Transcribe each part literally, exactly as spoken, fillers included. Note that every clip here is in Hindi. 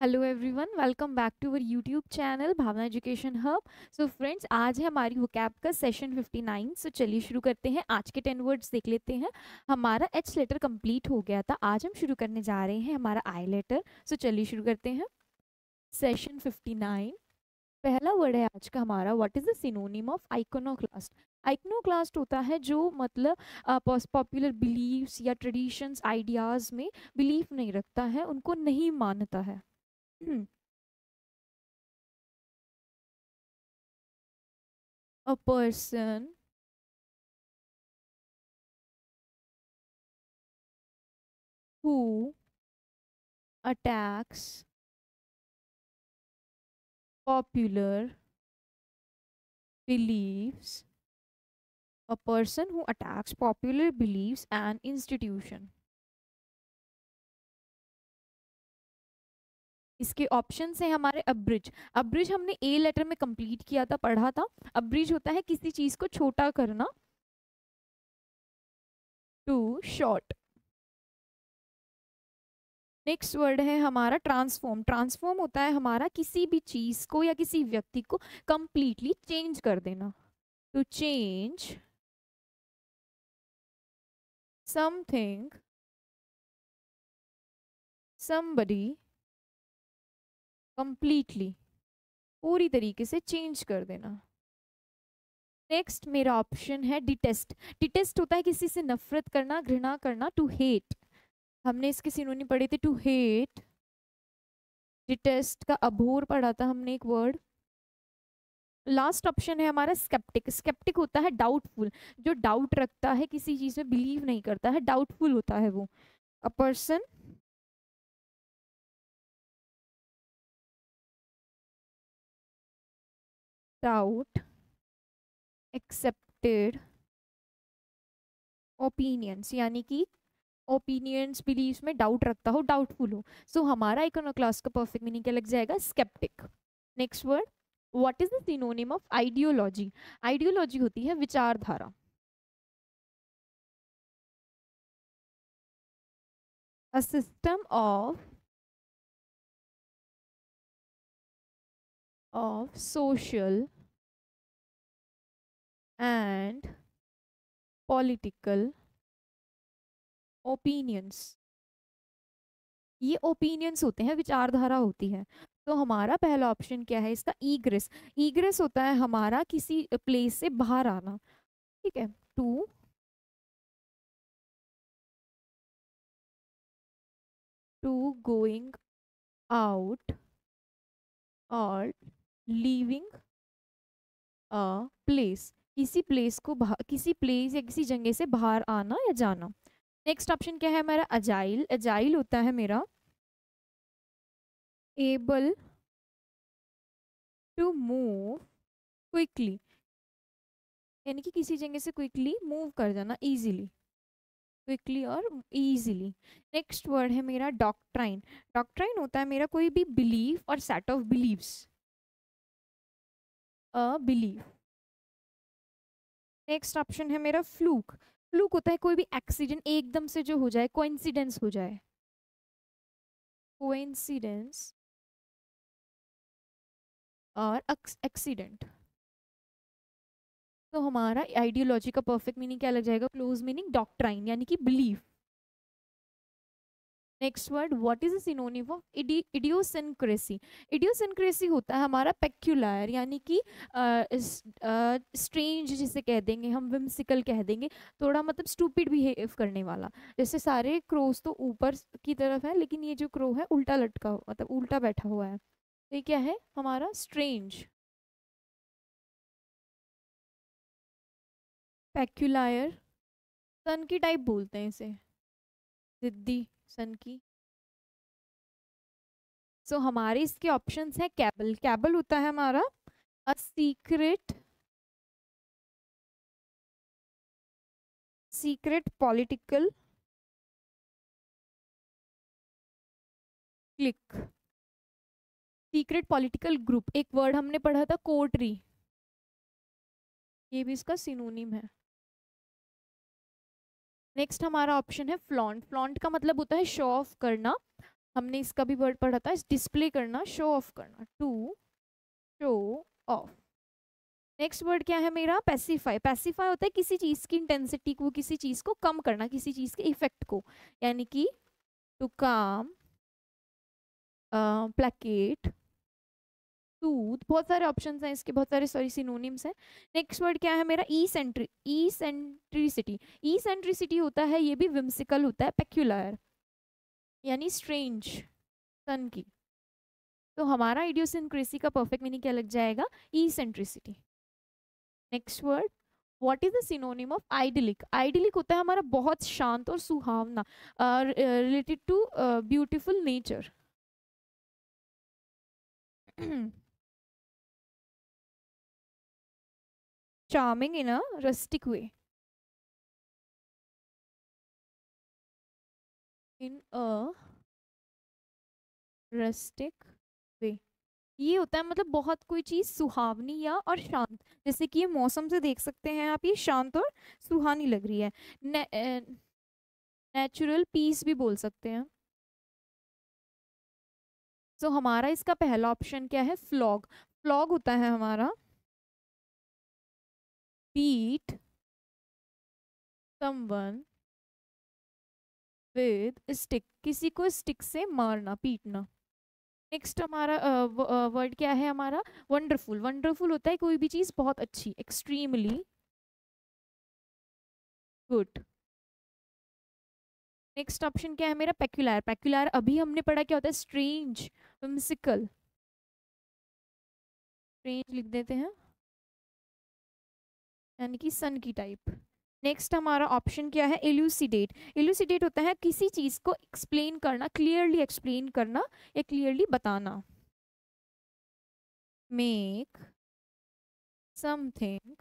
Hello everyone, welcome back to our YouTube channel Bhavna education hub. So friends, आज है हमारी वोकैब का सेशन फिफ्टी नाइन। सो चलिए शुरू करते हैं। आज के टेन वर्ड्स देख लेते हैं। हमारा एच लेटर कंप्लीट हो गया था, आज हम शुरू करने जा रहे हैं हमारा आई लेटर। सो चलिए शुरू करते हैं सेशन फिफ्टी नाइन। पहला वर्ड है आज का हमारा, what is the synonym of iconoclast. Iconoclast होता है जो मतलब पॉपुलर बिलीव्स या ट्रेडिशंस आइडियाज में बिलीफ नहीं रखता है, उनको नहीं मानता है। A person who attacks popular beliefs, a person who attacks popular beliefs and institution. इसके ऑप्शंस हैं हमारे अब्रिज। अब्रिज हमने ए लेटर में कंप्लीट किया था, पढ़ा था। अब्रिज होता है किसी चीज को छोटा करना, टू शॉर्ट। नेक्स्ट वर्ड है हमारा ट्रांसफॉर्म। ट्रांसफॉर्म होता है हमारा किसी भी चीज को या किसी व्यक्ति को कंप्लीटली चेंज कर देना, to change something, somebody completely, पूरी तरीके से चेंज कर देना। नेक्स्ट मेरा ऑप्शन है डिटेस्ट। डिटेस्ट होता है किसी से नफरत करना, घृणा करना, टू हेट। हमने इसके सिनोनिम पढ़े थे, टू हेट। डिटेस्ट का अभोर पढ़ा था हमने एक वर्ड। लास्ट ऑप्शन है हमारा स्केप्टिक। स्केप्टिक होता है डाउटफुल, जो डाउट रखता है, किसी चीज में बिलीव नहीं करता है, डाउटफुल होता है वो। A person doubt accepted opinions, यानी कि ओपिनियंस बिलीव्स में डाउट रखता हो, डाउटफुल हो। सो so, हमारा इकोनोक्लास्ट का परफेक्ट मीनिंग क्या लग जाएगा? Sceptic. Next word, what is the synonym of ideology. Ideology होती है विचारधारा। A system of of social and political opinions. ये ओपिनियंस होते हैं, विचारधारा होती है। तो हमारा पहला ऑप्शन क्या है इसका? ईग्रेस। ईग्रेस होता है हमारा किसी प्लेस से बाहर आना, ठीक है। टू टू गोइंग आउट और लीविंग अ प्लेस, किसी प्लेस को बाहर, किसी प्लेस या किसी जगह से बाहर आना या जाना। नेक्स्ट ऑप्शन क्या है हमारा? अजाइल। अजाइल होता है मेरा एबल टू मूव क्विकली, यानी कि किसी जगह से क्विकली मूव कर जाना, इजीली, क्विकली और इजीली। नेक्स्ट वर्ड है मेरा डॉक्ट्राइन। डॉक्ट्राइन होता है मेरा कोई भी बिलीफ और set of believes, a belief. Next option है मेरा फ्लूक। फ्लूक होता है कोई भी एक्सीडेंट एकदम से जो हो जाए, कोइंसिडेंस हो जाए, कोइंसिडेंस और एक्सीडेंट। तो हमारा आइडियोलॉजी का परफेक्ट मीनिंग क्या लग जाएगा? क्लोज मीनिंग डॉक्ट्राइन, यानी कि belief. Next word, what is the synonym of idiosyncrasy. Idiosyncrasy होता है हमारा पेक्युलर, यानी कि स्ट्रेंज जिसे कह देंगे हम, विम्सिकल कह देंगे, थोड़ा मतलब स्टूपिड बिहेव करने वाला। जैसे सारे क्रोस तो ऊपर की तरफ है, लेकिन ये जो क्रो है उल्टा लटका, मतलब उल्टा बैठा हुआ है, तो ये क्या है हमारा? स्ट्रेंज। पेक्युलर, सन की टाइप बोलते हैं इसे, जिद्दी, सन की। सो so, हमारे इसके ऑप्शंस हैं कैबल। कैबल होता है हमारा a secret secret political clique, secret political group. एक वर्ड हमने पढ़ा था कोर्टरी, ये भी इसका सिनोनिम है। नेक्स्ट हमारा ऑप्शन है फ्लॉन्ट। फ्लॉन्ट का मतलब होता है शो ऑफ करना, हमने इसका भी वर्ड पढ़ा था, डिस्प्ले करना, शो ऑफ करना, to show off. Next word क्या है मेरा, पैसिफाई। पैसिफाई होता है किसी चीज की इंटेंसिटी को, किसी चीज को कम करना, किसी चीज के इफेक्ट को, यानी कि टू काम, प्लेकेट, सूद, बहुत सारे ऑप्शंस हैं इसके, बहुत सारे सॉरी सिनोनिम्स हैं। नेक्स्ट वर्ड क्या है मेरा, eccentric, eccentricity. Eccentricity होता है, ये भी विम्सिकल होता है, पेक्यूलर यानी स्ट्रेंज, सन की। तो हमारा इडियोसिंक्रेसी का परफेक्ट मीनिंग क्या लग जाएगा, eccentricity. Next word, what is the synonym of idyllic. Idyllic होता है हमारा बहुत शांत और सुहावना, related to beautiful nature. Charming in a rustic way, in a rustic way, ये होता है मतलब बहुत कोई चीज सुहावनी या और शांत, जैसे कि ये मौसम से देख सकते हैं आप, ये शांत और सुहानी लग रही है। ने, नेचुरल पीस भी बोल सकते हैं। सो so, हमारा इसका पहला ऑप्शन क्या है, फ्लॉग। फ्लॉग होता है हमारा बीट समवन विद स्टिक, किसी को स्टिक से मारना, पीटना। नेक्स्ट हमारा वर्ड क्या है हमारा, वंडरफुल। वंडरफुल होता है कोई भी चीज बहुत अच्छी, एक्सट्रीमली गुड। नेक्स्ट ऑप्शन क्या है मेरा, पेक्युलर। पेक्युलर अभी हमने पढ़ा क्या होता है, स्ट्रेंज, whimsical, स्ट्रेंज लिख देते हैं, यानी कि सन की टाइप। नेक्स्ट हमारा ऑप्शन क्या है, एल्यूसिडेट। एल्यूसिडेट होता है किसी चीज को एक्सप्लेन करना, क्लियरली एक्सप्लेन करना या क्लियरली बताना। मेक समथिंग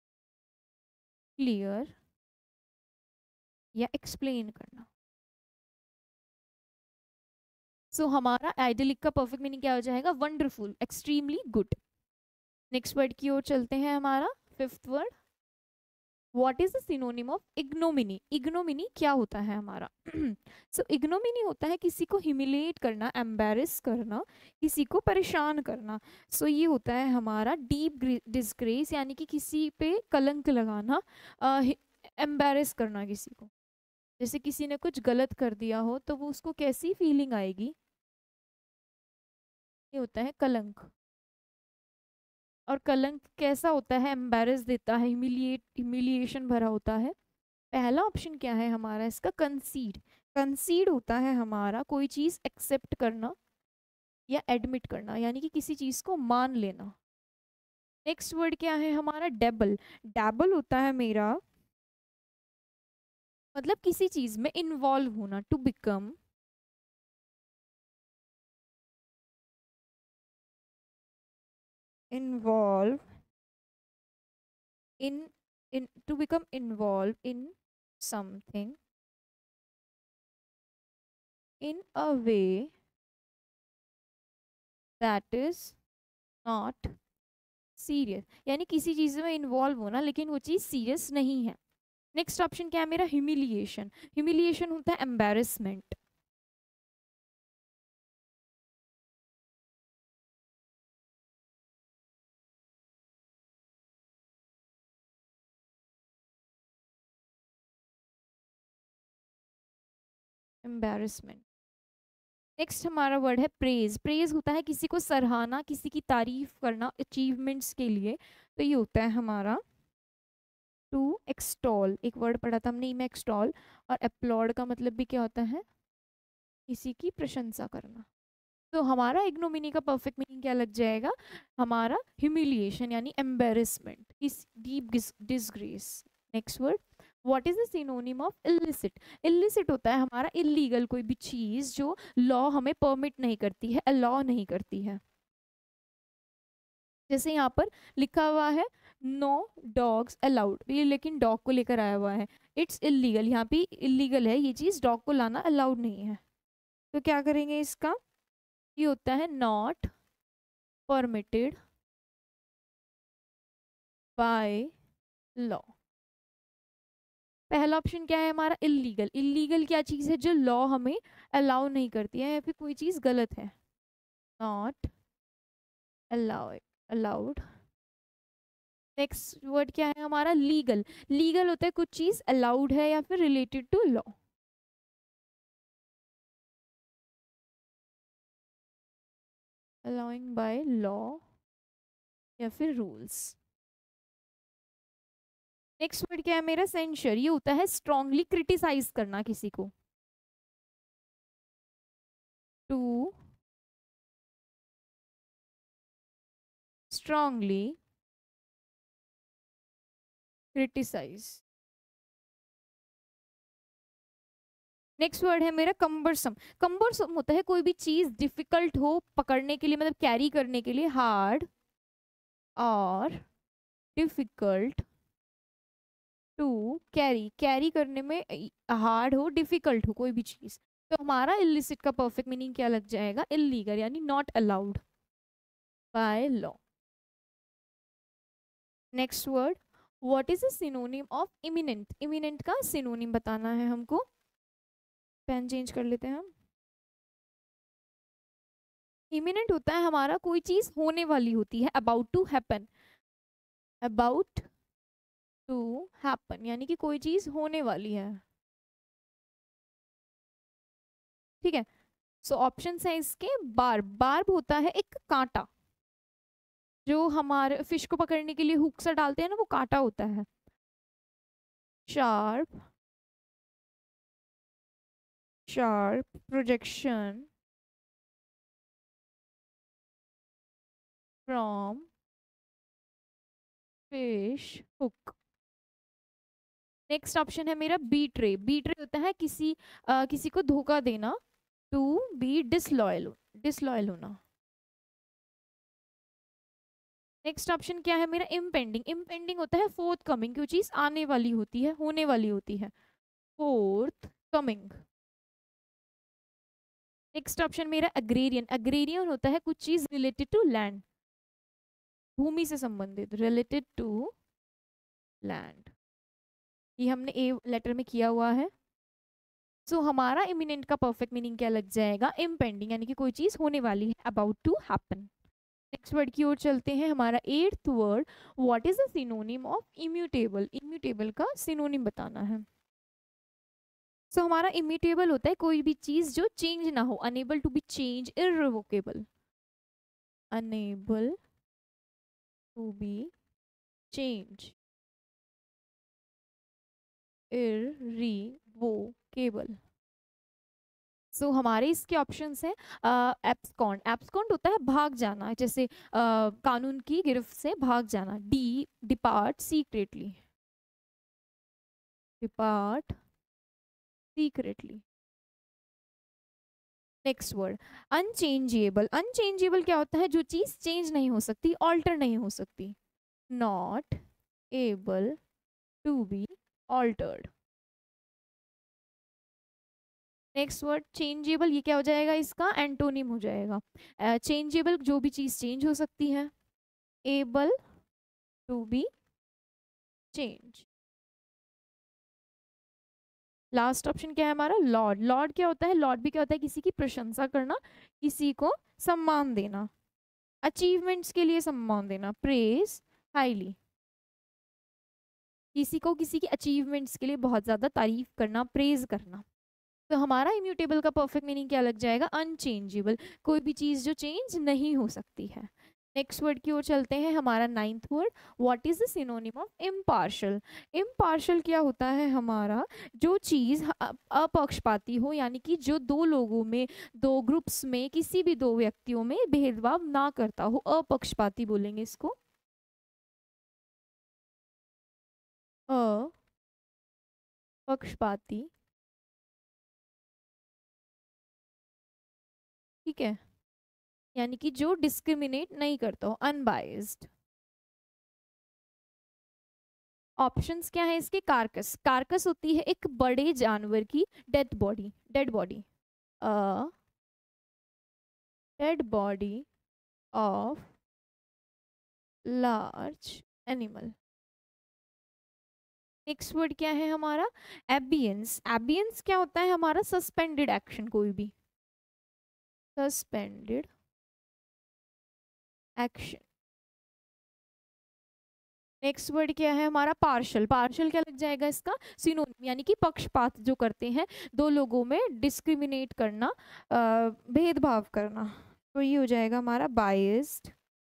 क्लियर या एक्सप्लेन करना। सो so, हमारा आइडियलिक का परफेक्ट मीनिंग क्या हो जाएगा, wonderful, extremely good. Next word की ओर चलते हैं, हमारा fifth word, what is the synonym of ignominy. Ignominy क्या होता है हमारा, सो इग्नोमिनी होता है किसी को ह्यूमिलेट करना, एम्बेरस करना, किसी को परेशान करना। सो so, ये होता है हमारा डीप डिस्ग्रेस, यानी कि किसी पे कलंक लगाना, एम्बेरस करना किसी को, जैसे किसी ने कुछ गलत कर दिया हो तो वो उसको कैसी फीलिंग आएगी, ये होता है कलंक। और कलंक कैसा होता है, एम्बेरस देता है, ह्यूमिलिएट ह्यूमिलिएशन भरा होता है। पहला ऑप्शन क्या है हमारा इसका, कंसीड। कंसीड होता है हमारा कोई चीज एक्सेप्ट करना या एडमिट करना, यानी कि किसी चीज को मान लेना। नेक्स्ट वर्ड क्या है हमारा, डेबल। डेबल होता है मेरा मतलब किसी चीज में इन्वॉल्व होना, to become involve in in to become involved in something in a way that is not serious, यानी किसी चीज में इन्वॉल्व होना लेकिन वो चीज सीरियस नहीं है। नेक्स्ट ऑप्शन क्या है मेरा, ह्यूमिलिएशन। ह्यूमिलिएशन होता है एम्बेरसमेंट। एम्बेरसमेंट। नेक्स्ट हमारा वर्ड है प्रेज। प्रेज होता है किसी को सराहना, किसी की तारीफ करना अचीवमेंट्स के लिए। तो ये होता है हमारा टू एक्सटॉल। एक वर्ड पढ़ा था हमने में एक्सटॉल, और अपलॉड का मतलब भी क्या होता है, किसी की प्रशंसा करना। तो हमारा इग्नोमिनी का परफेक्ट मीनिंग क्या लग जाएगा, हमारा ह्यूमिलिएशन यानी एम्बेरसमेंट, इस deep disgrace. Next word, what is the synonym of illicit. Illicit होता है हमारा इलीगल, कोई भी चीज जो लॉ हमें परमिट नहीं करती है, अलाउ नहीं करती है। जैसे यहाँ पर लिखा हुआ है नो डॉग्स अलाउड, ये लेकिन डॉग को लेकर आया हुआ है, इट्स इलीगल, यहाँ पे इलीगल है ये चीज, डॉग को लाना अलाउड नहीं है। तो क्या करेंगे इसका, ये होता है नॉट परमिटेड बाय लॉ। पहला ऑप्शन क्या है हमारा, इलीगल। इलीगल क्या चीज़ है जो लॉ हमें अलाउ नहीं करती है या फिर कोई चीज़ गलत है, not allow allowed. Next word क्या है हमारा, लीगल। लीगल होता है कुछ चीज़ अलाउड है या फिर related to law. Allowing by law या फिर रूल्स। नेक्स्ट वर्ड क्या है मेरा, सेंशर। ये होता है स्ट्रांगली क्रिटिसाइज करना किसी को, to strongly criticise. Next word है मेरा कम्बरसम। कम्बरसम होता है कोई भी चीज डिफिकल्ट हो पकड़ने के लिए, मतलब कैरी करने के लिए, हार्ड और डिफिकल्ट टू कैरी। कैरी करने में हार्ड हो, डिफिकल्ट हो कोई भी चीज, तो हमारा इलिसिट का परफेक्ट मीनिंग क्या लग जाएगा, इलीगल, यानी not allowed by law. Next word, what is the synonym of imminent. Imminent का सिनोनिम बताना है हमको। पेन चेंज कर लेते हैं हम। इमिनेंट होता है हमारा कोई चीज होने वाली होती है, about to happen. About to happen यानी कि कोई चीज होने वाली है, ठीक है। सो ऑप्शन है इसके, बार्ब। बार्ब होता है एक कांटा, जो हमारे फिश को पकड़ने के लिए हुक से डालते हैं ना, वो कांटा होता है। Sharp, sharp projection from fish hook. Next option है मेरा बीट्रे। बीट्रे होता है किसी अ, किसी को धोखा देना, टू बी डिसलॉयल, डिसलॉयल होना। नेक्स्ट ऑप्शन क्या है मेरा, इम्पेंडिंग। इम्पेंडिंग होता है फोर्थ कमिंग, कोई चीज आने वाली होती है, होने वाली होती है, फोर्थ कमिंग। नेक्स्ट ऑप्शन मेरा अग्रेरियन। अग्रेरियन होता है कुछ चीज रिलेटेड टू लैंड, भूमि से संबंधित, रिलेटेड टू लैंड। ये हमने ए लेटर में किया हुआ है। सो so, हमारा इमिनेंट का परफेक्ट मीनिंग क्या लग जाएगा, इम्पेंडिंग, यानी कि कोई चीज होने वाली है, about to happen. Next word की ओर चलते हैं, हमारा eighth word, what is the synonym of immutable. Immutable का सिनोनिम बताना है। सो so, हमारा इम्यूटेबल होता है कोई भी चीज जो चेंज ना हो, unable to be change, irrevocable, unable to be change, irrevocable. So so, हमारे इसके ऑप्शंस हैं, एब्सकॉन्ड। एब्सकॉन्ड होता है भाग जाना, जैसे uh, कानून की गिरफ्त से भाग जाना। डी depart secretly, depart secretly. Next word, unchangeable. Unchangeable क्या होता है, जो चीज चेंज नहीं हो सकती, ऑल्टर नहीं हो सकती, not able to be altered. Next word changeable, ये क्या हो जाएगा, इसका एंटोनिम हो जाएगा। चेंजेबल uh, जो भी चीज चेंज हो सकती है, able to be change. Last option क्या है हमारा, लॉर्ड। लॉर्ड क्या होता है, लॉर्ड भी क्या होता है, किसी की प्रशंसा करना, किसी को सम्मान देना, अचीवमेंट्स के लिए सम्मान देना, प्रेज हाईली, किसी को किसी की अचीवमेंट्स के लिए बहुत ज्यादा तारीफ करना, प्रेज करना। तो हमारा इम्यूटेबल का परफेक्ट मीनिंग क्या लग जाएगा, अनचेंजेबल, कोई भी चीज जो चेंज नहीं हो सकती है। नेक्स्ट वर्ड की ओर चलते हैं, हमारा ninth word, what is the synonym of impartial. Impartial क्या होता है हमारा, जो चीज अ- अपक्षपाती हो, यानी कि जो दो लोगों में, दो ग्रुप्स में, किसी भी दो व्यक्तियों में भेदभाव ना करता हो, अपक्षपाती बोलेंगे इसको, अपक्षपाती, ठीक है, यानी कि जो डिस्क्रिमिनेट नहीं करता हो, अनबाइज्ड। ऑप्शंस क्या है इसके, कार्कस। कार्कस होती है एक बड़े जानवर की dead body, dead body, a dead body of large animal. Next word क्या है हमारा, एबियंस। एबियंस क्या होता है हमारा, सस्पेंडेड एक्शन, कोई भी सस्पेंडेड एक्शन। नेक्स्ट वर्ड क्या है हमारा, पार्शल। पार्शल क्या लग जाएगा इसका, सिनोनिम, यानी कि पक्षपात जो करते हैं, दो लोगों में डिस्क्रिमिनेट करना, भेदभाव करना, तो ये हो जाएगा हमारा biased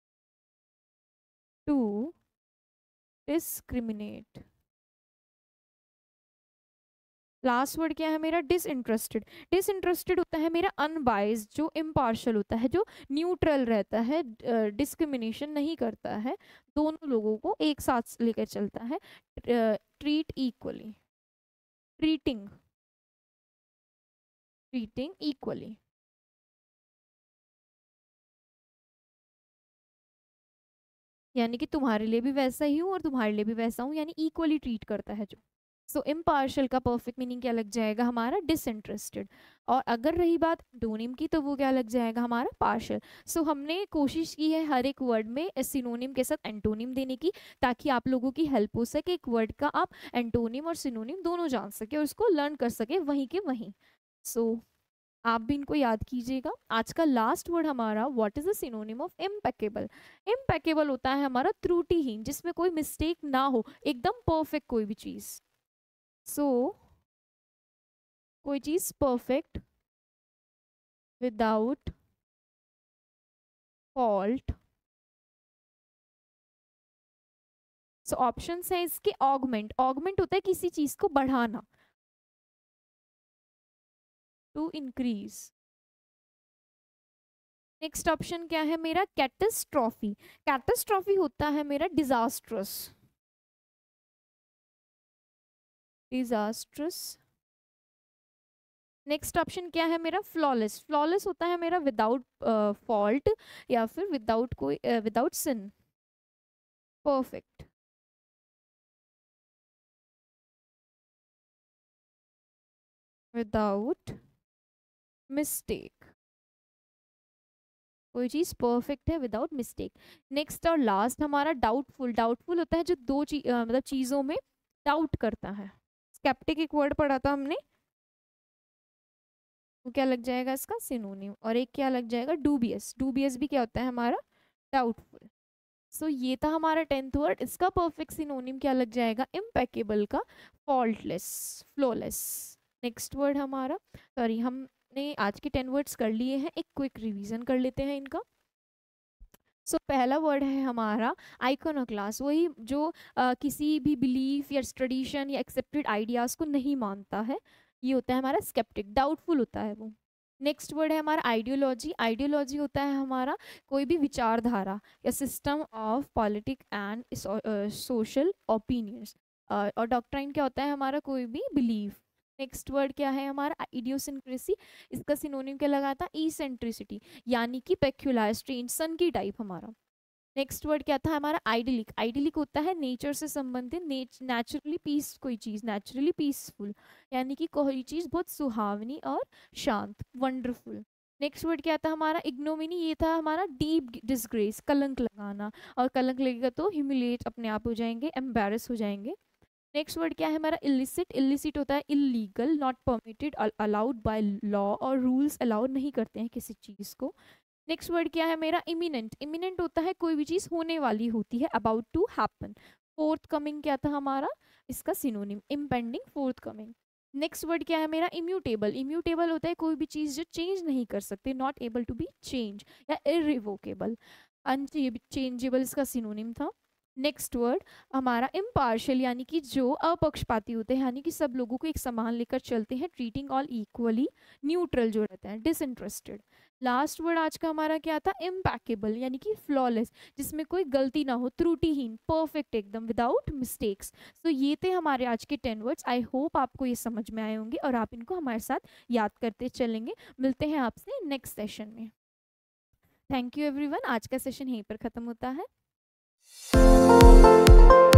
to discriminate. Last word क्या है मेरा, डिसइंटरेस्टेड। डिसइंटरेस्टेड होता है मेरा अनबाइस्ड, जो इम्पार्शल होता है, जो न्यूट्रल रहता है, डिस्क्रिमिनेशन नहीं करता है, दोनों लोगों को एक साथ लेकर चलता है, treat equally, treating treating equally. यानी कि तुम्हारे लिए भी वैसा ही हूँ और तुम्हारे लिए भी वैसा हूँ, यानी इक्वली ट्रीट करता है जो। सो so, इम्पार्शल का परफेक्ट मीनिंग क्या लग जाएगा हमारा, डिसइंटरेस्टेड। और अगर रही बात एंटोनिम की, तो वो क्या लग जाएगा हमारा, पार्शल। सो so, हमने कोशिश की है हर एक वर्ड में सिनोनिम के साथ एंटोनिम देने की, ताकि आप लोगों की हेल्प हो सके, एक वर्ड का आप एंटोनिम और सिनोनिम दोनों जान सके और उसको लर्न कर सके वहीं के वहीं। सो so, आप भी इनको याद कीजिएगा। आज का लास्ट वर्ड हमारा, what is the synonym of impeccable. Impeccable होता है हमारा त्रुटिहीन, जिसमें कोई मिस्टेक ना हो, एकदम परफेक्ट कोई भी चीज। सो so, कोई चीज perfect, without fault. So option है इसके, ऑगमेंट। ऑगमेंट होता है किसी चीज को बढ़ाना, टू इंक्रीज। नेक्स्ट ऑप्शन क्या है मेरा, कैटास्ट्रॉफी। कैटास्ट्रॉफी होता है मेरा डिजास्ट्रस, डिजास्ट्रस। नेक्स्ट ऑप्शन क्या है मेरा, फ्लॉलेस। फ्लॉलेस होता है मेरा विदाउट फॉल्ट, या फिर विदाउट कोई, without sin, perfect. Without mistake, कोई चीज परफेक्ट है विदाउट मिस्टेक। नेक्स्ट और लास्ट हमारा डाउटफुल। डाउटफुल होता है जो दो ची, uh, मतलब चीजों में डाउट करता है। स्केप्टिक एक वर्ड पढ़ा था हमने, वो क्या लग जाएगा इसका, सिनोनिम। और एक क्या लग जाएगा, डूबियस। डूबियस भी क्या होता है हमारा, डाउटफुल। सो so, ये था हमारा टेंथ वर्ड। इसका परफेक्ट सिनोनिम क्या लग जाएगा, इम्पेकेबल का फॉल्टलेस, फ्लॉलेस। नेक्स्ट वर्ड हमारा, सॉरी हमने आज के टेन वर्ड्स कर लिए हैं, एक क्विक रिवीजन कर लेते हैं इनका। सो so, पहला वर्ड है हमारा आइकोनोक्लास्ट। वही जो आ, किसी भी बिलीफ या ट्रेडिशन या एक्सेप्टेड आइडियाज को नहीं मानता है, ये होता है हमारा स्केप्टिक, डाउटफुल होता है वो। नेक्स्ट वर्ड है हमारा आइडियोलॉजी। आइडियोलॉजी होता है हमारा कोई भी विचारधारा या system of politic and social opinions. और डॉक्ट्राइन क्या होता है हमारा, कोई भी बिलीफ। नेक्स्ट वर्ड क्या है हमारा, इडियोसिंक्रेसी। इसका सिनोनिम क्या लगा था, इसेंट्रिसिटी, यानी कि पेक्युलर, स्ट्रेंज, सन की टाइप हमारा। नेक्स्ट वर्ड क्या था हमारा, आइडिलिक। आइडिलिक होता है नेचर से संबंधित, नेचुरली पीस, कोई चीज नेचुरली पीसफुल, यानी कि कोई चीज बहुत सुहावनी और शांत, वंडरफुल। नेक्स्ट वर्ड क्या था हमारा, इग्नोमिनी। ये था हमारा डीप डिसग्रेस, कलंक लगाना, और कलंक लगेगा तो ह्यूमिलेट, अपने आप हो जाएंगे, एम्बेरस हो जाएंगे। नेक्स्ट वर्ड क्या है हमारा, इलिसिट। इलिसिट होता है illegal, not permitted, allowed by law, और रूल्स अलाउड नहीं करते हैं किसी चीज को। नेक्स्ट वर्ड क्या है मेरा, इमिनेंट। इमिनेंट होता है कोई भी चीज होने वाली होती है, about to happen. Forthcoming क्या था हमारा, इसका synonym impending, forthcoming. Next word क्या है मेरा, इम्यूटेबल। इम्यूटेबल होता है कोई भी चीज जो चेंज नहीं कर सकते, not able to be change, या इरिवोकेबल, अनचेंजेबल इसका सिनोनिम था। नेक्स्ट वर्ड हमारा इम्पार्शियल, यानी कि जो अपक्षपाती होते हैं, यानी कि सब लोगों को एक समान लेकर चलते हैं, ट्रीटिंग ऑल इक्वली, न्यूट्रल जो रहता है, डिसइंटरेस्टेड। लास्ट वर्ड आज का हमारा क्या था, इम्पैकेबल, यानी कि फ्लॉलेस, जिसमें कोई गलती ना हो, त्रुटिहीन, परफेक्ट एकदम, विदाउट मिस्टेक्स। तो ये थे हमारे आज के टेन वर्ड्स। आई होप आपको ये समझ में आए होंगे और आप इनको हमारे साथ याद करते चलेंगे। मिलते हैं आपसे नेक्स्ट सेशन में। Thank you everyone. आज का सेशन यहीं पर ख़त्म होता है।